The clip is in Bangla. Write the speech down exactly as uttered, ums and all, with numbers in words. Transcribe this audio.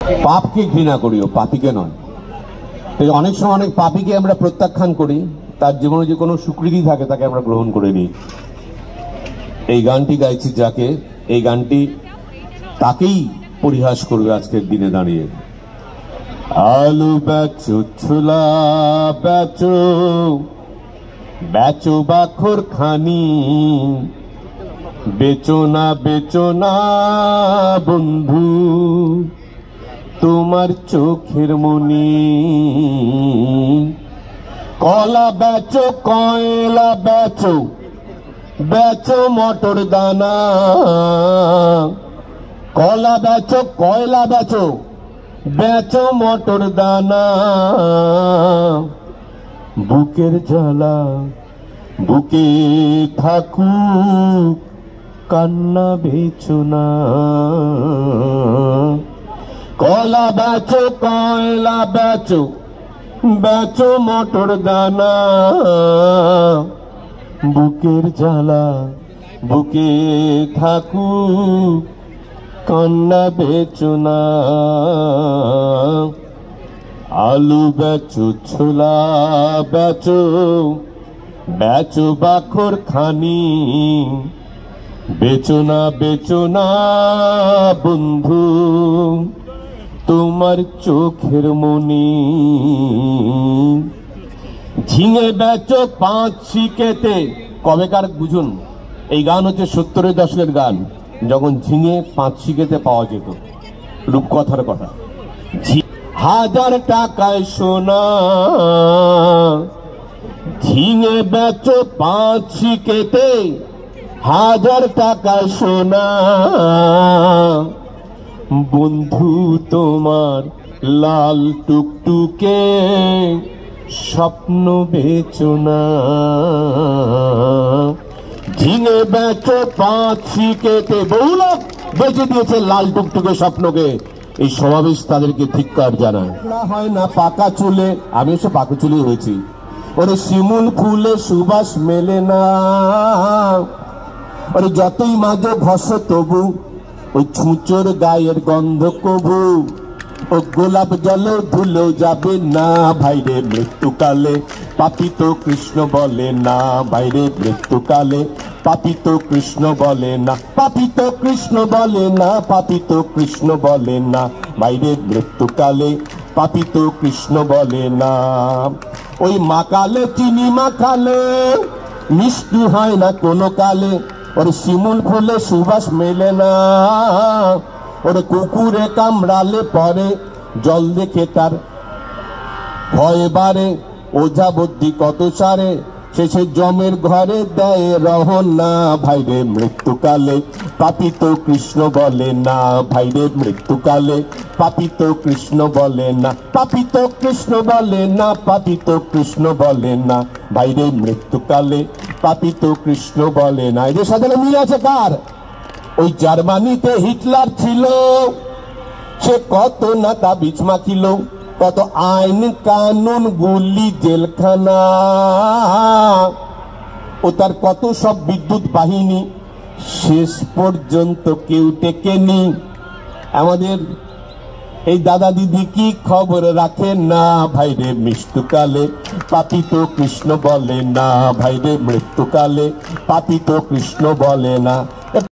পাপকে ঘৃণা করিও, পাপীকে নয়। তাই অনেক সময় অনেক পাপীকে আমরা প্রত্যাখ্যান করি, তার জীবনে যে কোনো স্বীকৃতি থাকে তাকে আমরা গ্রহণ করে নিই। এই গানটি গাইছি যাকে, এই গানটি তাকেই পরিহাস করবে আজকের দিনে দাঁড়িয়ে। আলু বেচো, ছোলা বেচো, বেচো বাখর খানি, বেচো না বেচো না বন্ধু তোমার চোখের মনি। কলা বেচো, কয়লা বেচো, বেচো মটর দানা। কলা বেচো, কয়লা বেচো, বেচো মটর দানা। বুকের জ্বালা বুকে থাকুক, কান্না বেচো না। কলা বেচো, কয়লা বেচো, বেচো মটর দানা। বুকের জ্বালা বুকে থাকুক, কান্না বেচো না। আলু বেচো, ছোলা বেচো, বেচো বাখর খানি, বেচো না বেচো না বন্ধু তোমার চোখের মনি। ঝিঙে বেচো পাঁচ শিকেতে, কবেকার বুঝুন, এই গান হচ্ছে সত্তরের দশকের গান, যখন ঝিঙে পাঁচ শিকেতে পাওয়া যেত। রূপকথার কথা। হাজার টাকায় সোনা, ঝিঙে বেচো পাঁচ শিকেতে, হাজার টাকায় সোনা। বন্ধু তোমার লাল টুকটুকে স্বপ্ন বেচো না। ঝিঙে বেচো পাঁচ শিকেতে, বহু লোক বেচে দিয়েছে লাল টুকটুকে স্বপ্নকে। এই সমাবেশ তাদেরকে ধিক্কার জানায়। না হয় না পাকা চুলে, আমি এসে পাকা চুলে হয়েছি। ওরে শিমুল ফুলে সুবাস মেলে না, ওরে যতই মাঝে ঘষ তবু ওই ছুঁচোর গায়ের গন্ধ কবু। ও গোলাপ জলেও ধুলেও যাবে না ভাইরে মৃত্যুকালে, পাপিত কৃষ্ণ বলে না ভাইরে মৃত্যুকালে, পাপিত কৃষ্ণ বলে না, পাপিত কৃষ্ণ বলে না, পাপিত কৃষ্ণ বলে না ভাইরে মৃত্যুকালে, পাপিত কৃষ্ণ বলে না। ওই মাকালে চিনি মাখালে মিষ্টি হয় না কোনো কালে, ওর শিমুল ফুলে সুবাস মেলে না। ওর কুকুরে কামড়ালে পরে জল দেখে তার ভয় বাড়ে, ওঝা বুদ্ধি কত সারে শেষে জমের ঘরে দেয় রহন না ভাইরে মৃত্যুকালে, পাপিত কৃষ্ণ বলে না ভাইরে মৃত্যুকালে, পাপিত কৃষ্ণ বলে না, পাপিত কৃষ্ণ বলে না, পাপিত কৃষ্ণ বলে না ভাইরে মৃত্যুকালে, পাপিত কৃষ্ণ বলে না। এদের সাথে মিল আছে কার? ওই জার্মানিতে হিটলার ছিল, সে কত না তাবিজ মাখিল, কত আইন কানুন গুলি জেলখানা, ও তার কত সব বিদ্যুৎ বাহিনী, শেষ পর্যন্ত কেউ টেকেনি। আমাদের এই দাদা দিদি কি খবর রাখে না ভাইরে মৃত্যুকালে, পাপিত কৃষ্ণ বলে না ভাইরে মৃত্যুকালে, পাপিত কৃষ্ণ বলে না।